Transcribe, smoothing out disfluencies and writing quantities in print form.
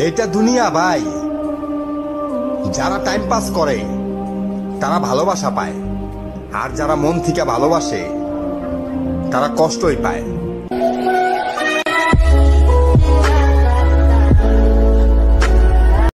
এটা দুনিয়া ভাই। যারা টাইম পাস করে তারা ভালোবাসা পায়, আর যারা মন থেকে ভালোবাসে তারা কষ্টই পায়।